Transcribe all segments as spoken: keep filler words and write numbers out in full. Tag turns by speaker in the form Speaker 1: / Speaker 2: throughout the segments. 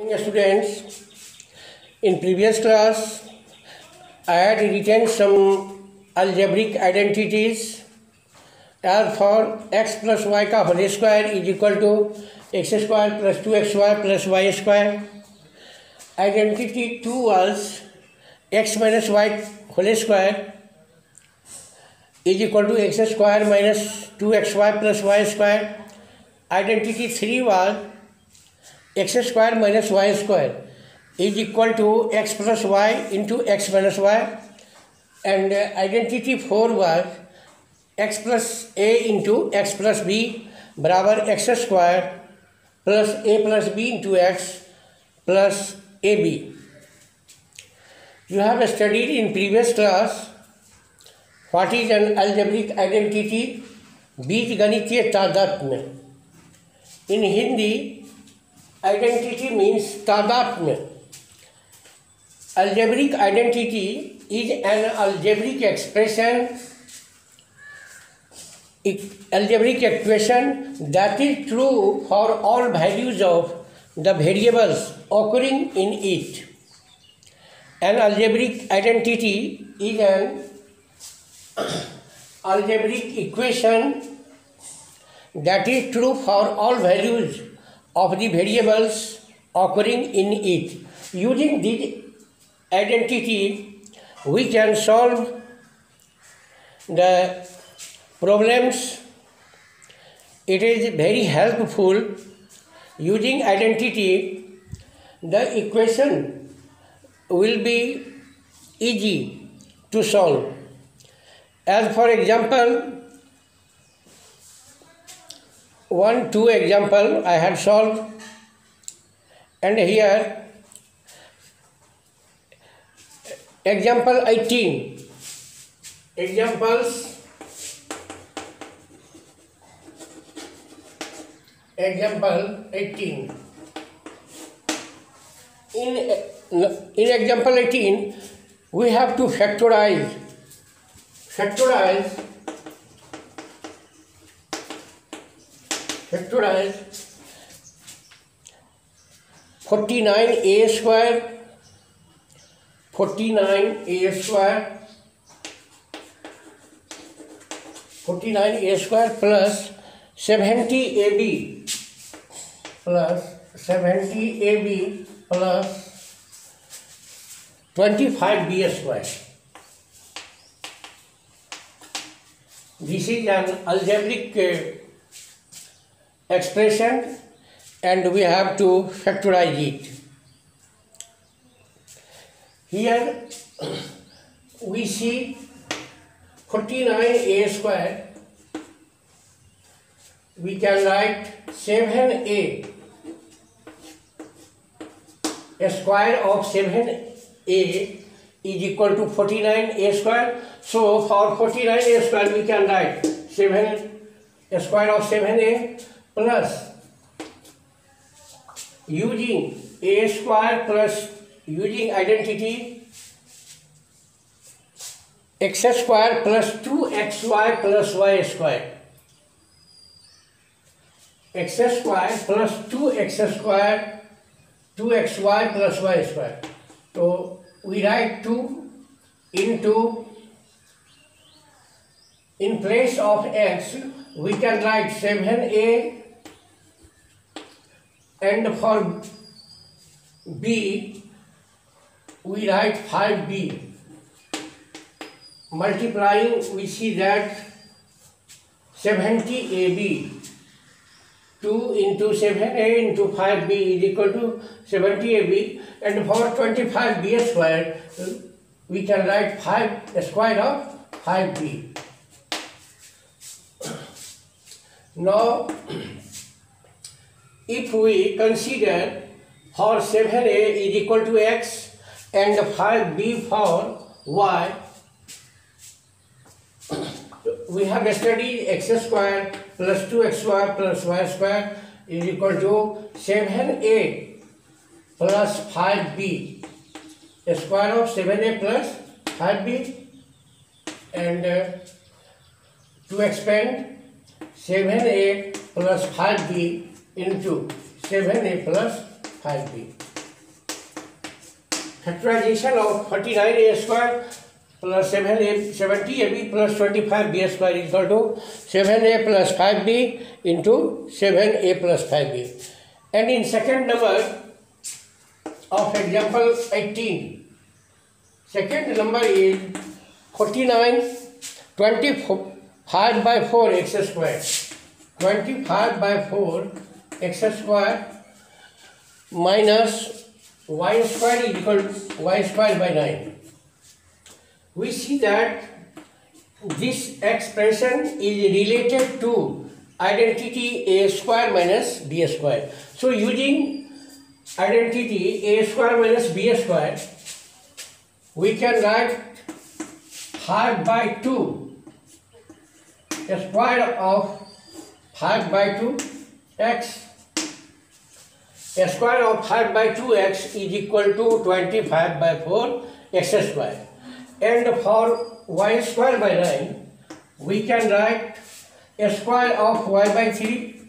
Speaker 1: Morning students, in previous class I had written some algebraic identities as for x plus y का whole square is equal to x square plus two x y plus y square. Identity two was x minus y whole square is equal to x square minus two x y plus y square. Identity three was x square minus y square is equal to x plus y into x minus y, and uh, identity four was x plus a into x plus b बराबर x square plus a plus b into x plus ab. You have studied in previous class what is an algebraic identity, बीजगणितीय तादात्म्य. In Hindi, identity means तादात्म्य. Algebraic identity is an algebraic expression, algebraic equation that is true for all values of the variables occurring in it. An algebraic identity is an algebraic equation that is true for all values of the variables occurring in it. Using this identity, we can solve the problems. It is very helpful. Using identity, the equation will be easy to solve. As for example, one, two example I had solved, and here example eighteen. Examples. Example eighteen. In in example eighteen, we have to factorize. Factorize. Factorize forty-nine a square, forty-nine a square, forty-nine a square plus seventy a b plus seventy a b plus twenty-five b square. This is an algebraic uh, expression, and we have to factorize it. Here we see forty-nine a square. We can write seven a. A square of seven a is equal to forty-nine a square. So for forty-nine a square we can write seven a square of seven a plus using a square plus using identity x square plus two x y plus y square. X square plus two x square, two x y plus y square. So we write two into, in place of x we can write seven a, and for b we write five b. Multiplying, we see that seventy a b, two into seven a into five b is equal to seventy a b, and for twenty-five b square we can write five square of five b. Now if we consider for seven a is equal to x and five b for y, we have studied x square plus two x y plus y square is equal to seven a plus five b, a square of seven a plus five b, and uh, to expand seven a plus five b into seven a plus five b. factorization of forty-nine a square plus seven a seventy a b plus twenty-five b square is equal to seven a plus five b into seven a plus five b. And in second number of example eighteen, second number is forty-nine, twenty-five by four x square, twenty-five by four x square minus y square is equal to y square by nine. We see that this expression is related to identity a square minus b square. So using identity a square minus b square, we can write five by two square of five by two x. A square of five by two x is equal to twenty-five by four x square. And for y square by nine, we can write a square of y by three.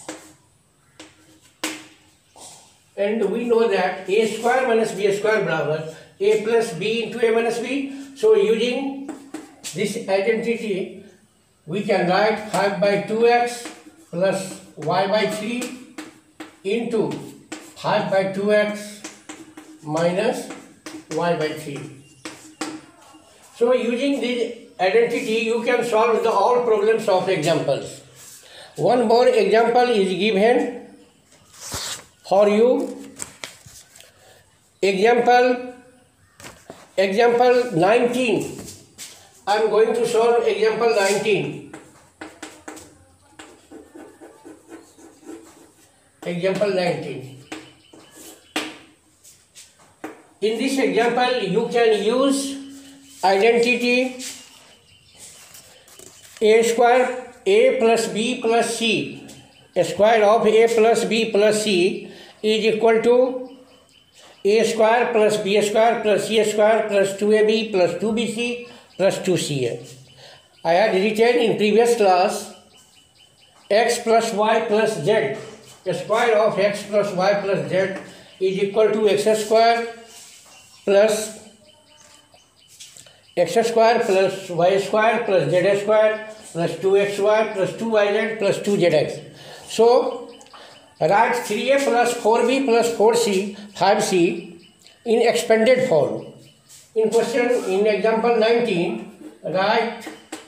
Speaker 1: And we know that a square minus b square barabar a plus b into a minus b. So using this identity, we can write five by two x plus y by three into five by two x minus y by three. So using this identity, you can solve the all problems of examples. One more example is given for you. Example, example nineteen. I am going to solve example nineteen. Example nineteen. In this example, you can use identity a square a plus b plus c. A square of a plus b plus c is equal to a square plus b square plus c square plus two a b plus two b c plus two c a. I had written in previous class x plus y plus z. A square of x plus y plus z is equal to x square plus x square plus y square plus z square plus two x y plus two y z plus two z x. So write three a plus four b plus four c five c in expanded form. In question, in example nineteen, write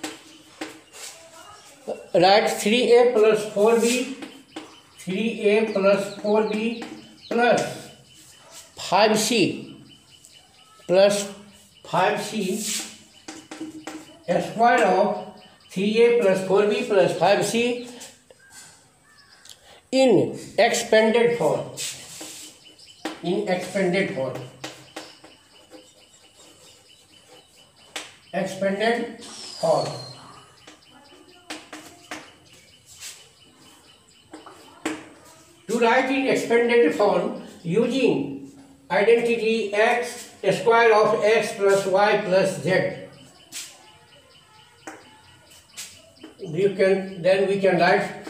Speaker 1: write three a plus four b, three a plus four b plus five c plus five c square of three a plus four b plus five c in expanded form. In expanded form. Expanded form. To write in expanded form using identity x square of x plus y plus z, you can then we can write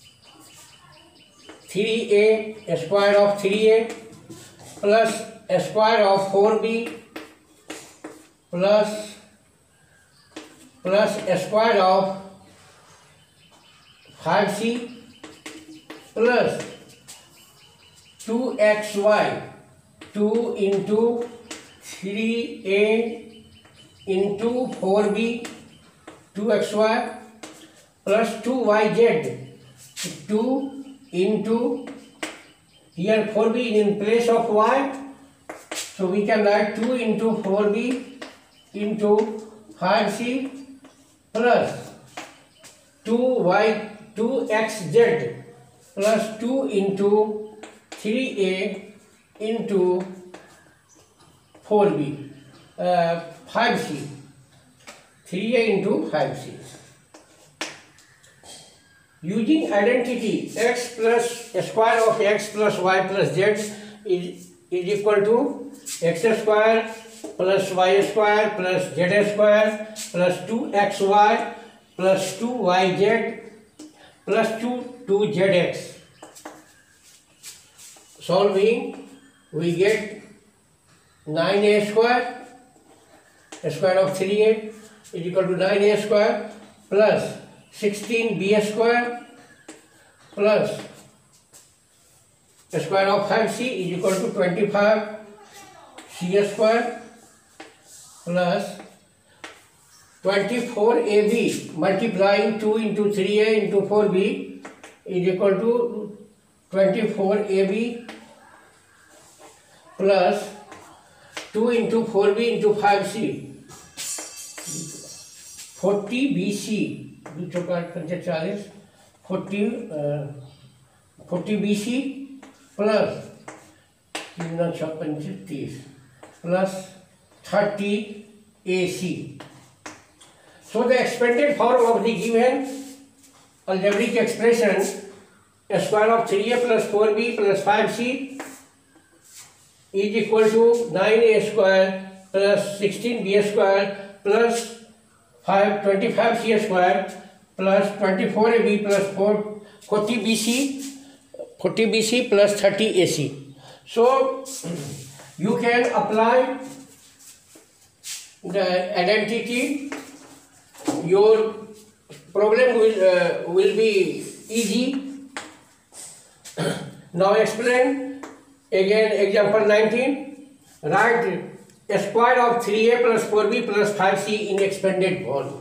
Speaker 1: three a square of three a plus a square of four b plus plus a square of five c plus two x y, two into three a into four b, two x y plus two y z, two into, here four b is in place of y, so we can write two into four b into five c plus two y, two x z plus two into three a into four b, uh, five c, three a into five c. Using identity x plus a square of x plus y plus z is, is equal to x square plus y square plus z square plus two x y plus two y z plus two, two z x. Solving, we get nine a square, square of three a is equal to nine a square plus sixteen b square plus square of five c is equal to twenty-five c square plus twenty-four a b multiplying two into three a into four b is equal to twenty-four a b plus two into four b into five c forty b c दो चौका पंचे चालीस forty forty B C plus तीन नौ छः पंचे तीस plus thirty A C. So the expanded form of the given algebraic expression square of three a plus four b plus five c is equal to nine a square plus sixteen b square plus five twenty-five c square plus twenty-four a b plus four forty b c forty b c plus thirty a c. So you can apply the identity. Your problem will uh, will be easy. Now explain again example nineteen. Write a square of three a plus four b plus five c in expanded form.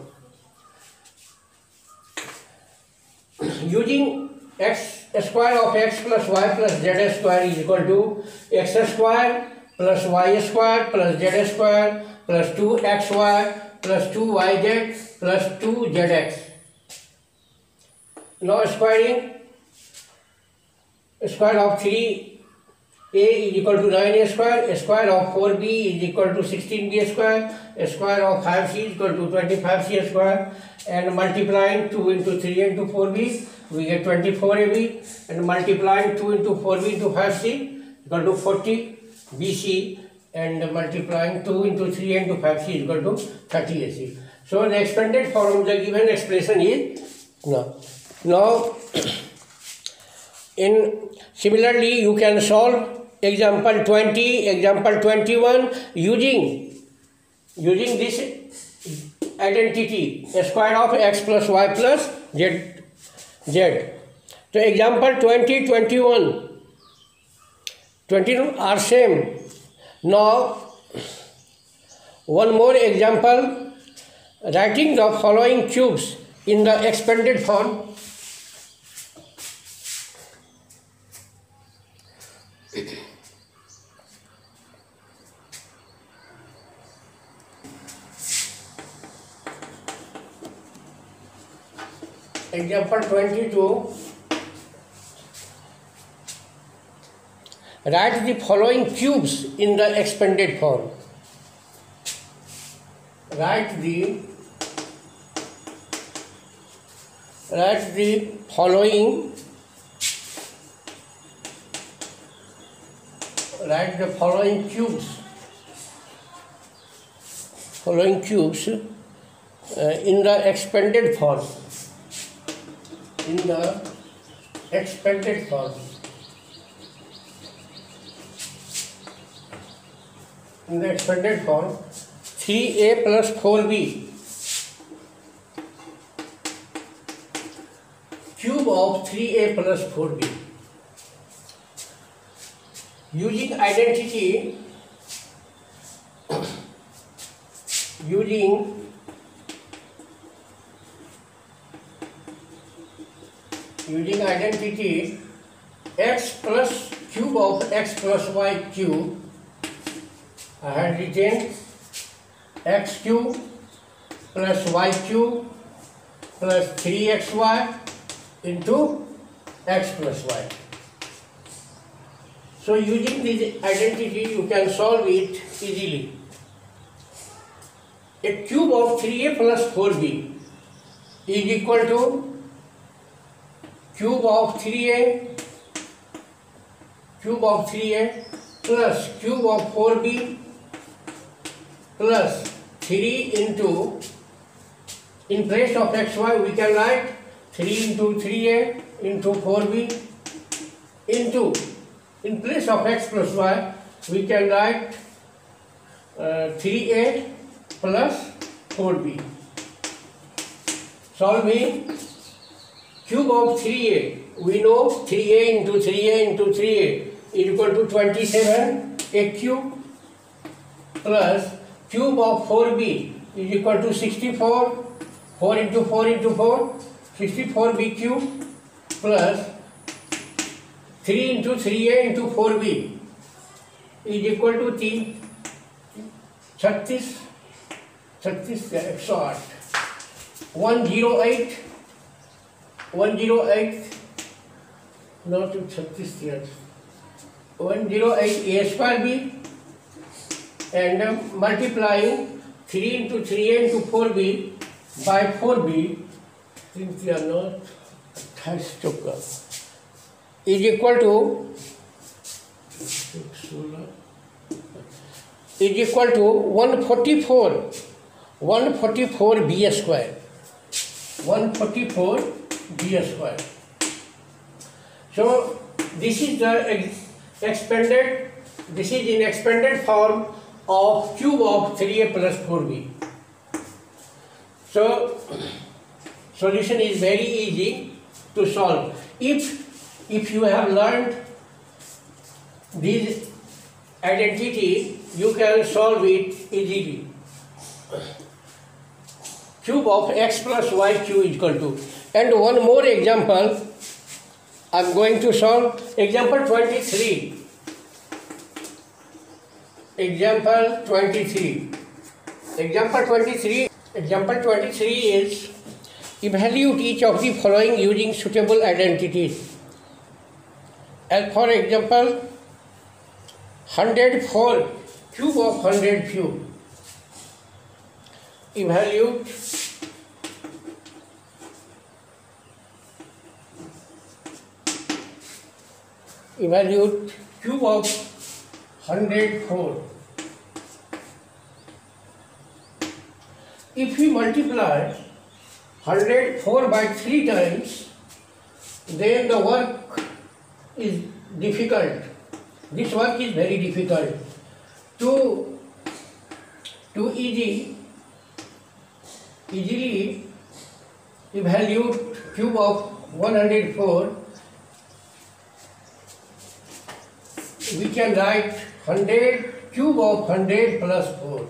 Speaker 1: Using x square of x plus y plus z square is equal to x square plus y square plus z square plus two x y plus two y z plus two z x. Now squaring, square of three a is equal to nine a square, square of four b is equal to sixteen b square, square of five c is equal to twenty-five c square, and multiplying two into three into four b, we get twenty-four a b, and multiplying two into four b into five c equal to forty b c, and multiplying two into three into five c is equal to thirty a c. So the expanded form of the given expression is now. Now in similarly you can solve example twenty, example twenty-one using using this identity square of x plus y plus z z. So example twenty, twenty-one, twenty-two are same. Now one more example, writing the following cubes in the expanded form. Example twenty-two, write the following cubes in the expanded form. Write the write the following write the following cubes following cubes uh, in the expanded form. In the expanded form. In the expanded form, three a plus four b cube of three a plus four b. Using identity, using using identity x plus cube of x plus y cube, I have written x cube plus y cube plus three x y into x plus y. So using this identity you can solve it easily. A cube of three a plus four b is equal to cube of three a cube of three a plus cube of four b plus three into, in place of xy we can write three into three a into four b into, in place of x plus y we can write uh, three a plus four b. Solving cube of three a. We know three a into three a into three a is equal to twenty-seven a cube, plus cube of four b is equal to sixty-four. four into four into four, sixty-four b cube, plus three into three a into four b is equal to three, thirty, thirty, एक सौ आठ, one hundred eight, one hundred eight, not thirty here, one hundred eight a square b, and uh, multiplying three into three a into four b by four b, since they are not is equal to is equal to one forty-four, one forty-four b square, one forty-four b square. So this is the ex expanded, this is in expanded form of cube of three a plus four b. So solution is very easy to solve. If if you have learned these identity, you can solve it easily. Cube of x plus y cube is equal to, and one more example I am going to solve. Example twenty-three. Example twenty-three. Example twenty-three. Example twenty-three is evaluate each of the following using suitable identities. As for example, one hundred four cube of one hundred cube. Evaluate evaluate cube of one hundred four. If we multiply one hundred four by three times, then the work is difficult. This work is very difficult. To, to easy, easily evaluate cube of one hundred four, we can write one hundred cube of one hundred plus four.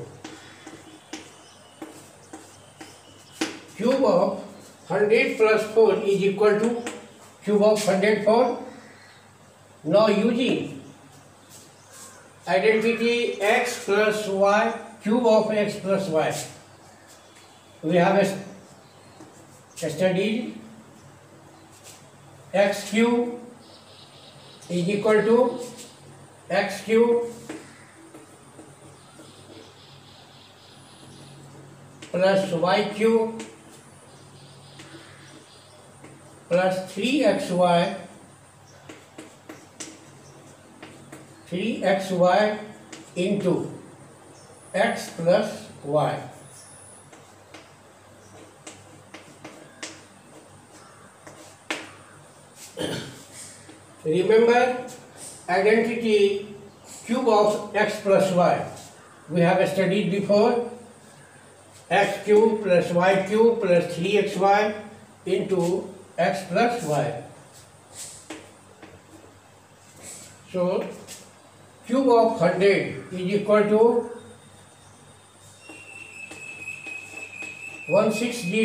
Speaker 1: Cube of one hundred plus four is equal to cube of one hundred four. Now using identity x plus y, cube of x plus y, we have a studied x cube is equal to x cube plus y cube plus three x y, three x y into x plus y. Remember identity cube of x plus y. We have studied before. X cube plus y cube plus three x y into x plus y. So cube of one hundred is equal to one hundred sixty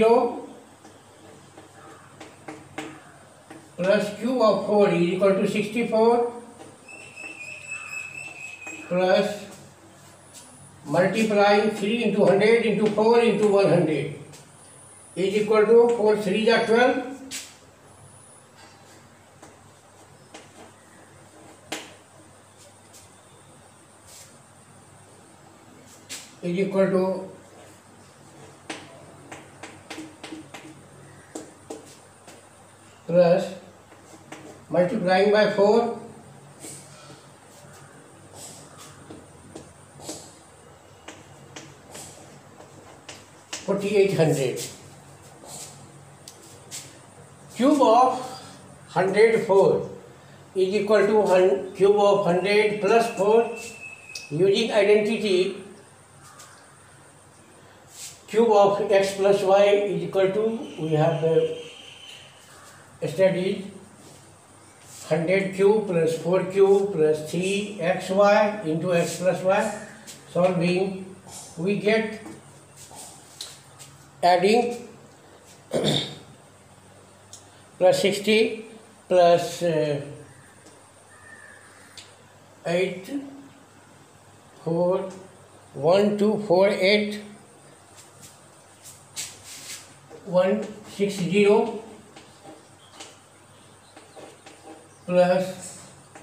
Speaker 1: plus cube of four is equal to sixty-four plus multiplying three into one hundred into four into one hundred is equal to four threes are twelve. Is equal to plus multiplying by four forty-eight hundred. Cube of one hundred four is equal to cube of one hundred plus four. Using identity cube of x plus y is equal to, we have uh, studied one hundred cube plus four cube plus three x y into x plus y. Solving, we get adding plus sixty plus uh, eight, four, one, two, four, eight, one, six, zero plus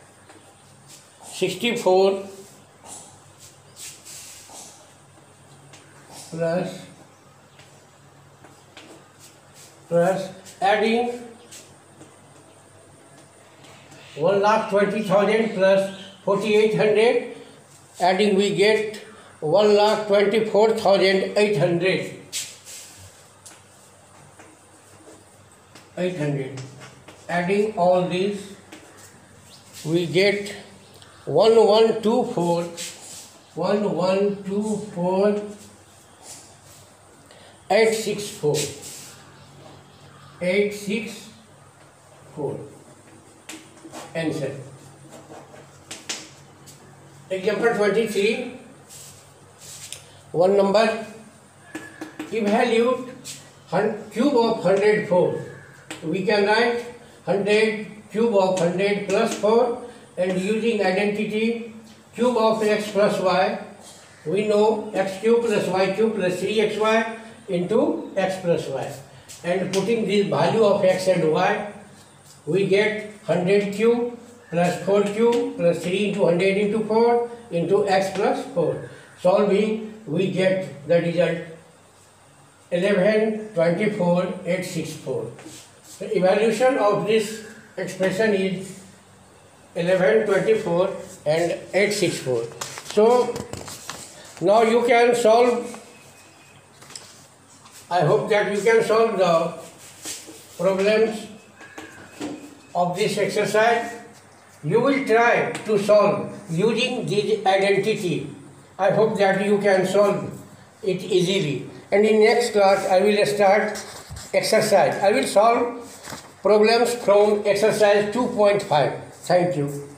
Speaker 1: sixty-four plus plus adding one lakh twenty thousand plus forty-eight hundred, adding we get one lakh twenty-four thousand eight hundred. eight hundred. Adding all these, we get one one two four, one one two four, eight six four, eight six four. Answer. Example twenty-three. One number, evaluate cube of one hundred four. We can write one hundred cube of one hundred plus four, and using identity cube of x plus y, we know x cube plus y cube plus three x y into x plus y, and putting this value of x and y, we get one hundred cube plus four cube plus three into one hundred into four into x plus four. Solving, we get the result eleven twenty-four eight sixty-four. The evaluation of this expression is eleven twenty-four and eight sixty-four. So now you can solve, I hope that you can solve the problems of this exercise. You will try to solve using this identity. I hope that you can solve it easily. And in next class I will start exercise. I will solve problems from exercise two point five. Thank you.